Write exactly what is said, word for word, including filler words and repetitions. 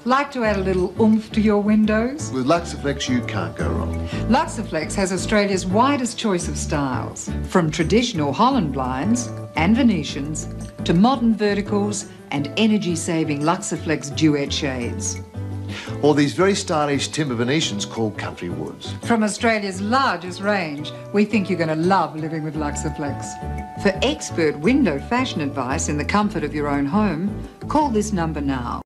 Like to add a little oomph to your windows? With Luxaflex, you can't go wrong. Luxaflex has Australia's widest choice of styles, from traditional Holland blinds and Venetians to modern verticals and energy-saving Luxaflex duet shades. Or these very stylish timber Venetians called country woods. From Australia's largest range, we think you're going to love living with Luxaflex. For expert window fashion advice in the comfort of your own home, call this number now.